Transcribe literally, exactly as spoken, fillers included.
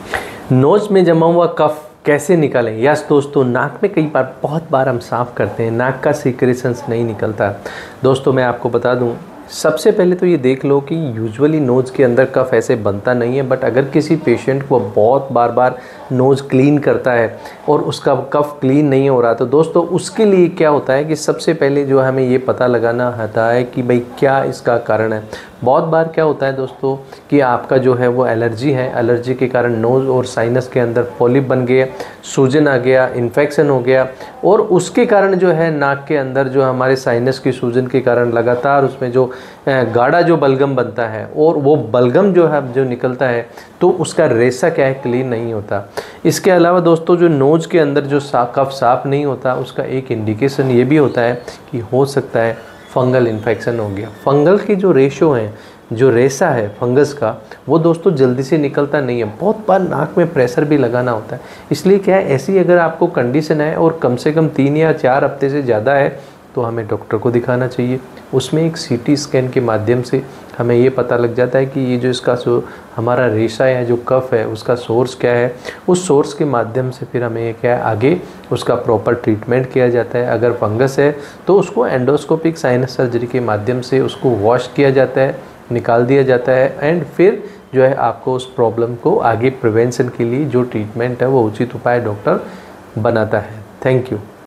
Nose में जमा हुआ कफ कैसे निकालें? यस दोस्तों, नाक में कई बार बहुत बार हम साफ़ करते हैं, नाक का सीक्रेशंस नहीं निकलता। दोस्तों मैं आपको बता दूं, सबसे पहले तो ये देख लो कि यूजुअली नोज़ के अंदर कफ ऐसे बनता नहीं है, बट अगर किसी पेशेंट को बहुत बार बार नोज़ क्लीन करता है और उसका कफ क्लीन नहीं हो रहा, तो दोस्तों उसके लिए क्या होता है कि सबसे पहले जो हमें ये पता लगाना होता है कि भाई क्या इसका कारण है। बहुत बार क्या होता है दोस्तों कि आपका जो है वो एलर्जी है, एलर्जी के कारण नोज़ और साइनस के अंदर पॉलिप बन गया, सूजन आ गया, इन्फेक्शन हो गया, और उसके कारण जो है नाक के अंदर जो हमारे साइनस की सूजन के कारण लगातार उसमें जो गाढ़ा जो बलगम बनता है, और वो बलगम जो है जो निकलता है तो उसका रेशा क्या है, क्लीन नहीं होता। इसके अलावा दोस्तों जो नोज़ के अंदर जो सा, कफ साफ़ नहीं होता, उसका एक इंडिकेशन ये भी होता है कि हो सकता है फंगल इन्फेक्शन हो गया। फंगल की जो रेशो है, जो रेशा है फंगस का, वो दोस्तों जल्दी से निकलता नहीं है, बहुत बार नाक में प्रेशर भी लगाना होता है। इसलिए क्या है, ऐसी अगर आपको कंडीशन है और कम से कम तीन या चार हफ्ते से ज़्यादा है, तो हमें डॉक्टर को दिखाना चाहिए। उसमें एक सीटी स्कैन के माध्यम से हमें ये पता लग जाता है कि ये जो इसका जो हमारा रेशा है, जो कफ है, उसका सोर्स क्या है। उस सोर्स के माध्यम से फिर हमें क्या है, आगे उसका प्रॉपर ट्रीटमेंट किया जाता है। अगर फंगस है तो उसको एंडोस्कोपिक साइनस सर्जरी के माध्यम से उसको वॉश किया जाता है, निकाल दिया जाता है, एंड फिर जो है आपको उस प्रॉब्लम को आगे प्रिवेंशन के लिए जो ट्रीटमेंट है वो उचित उपाय डॉक्टर बनाता है। Thank you.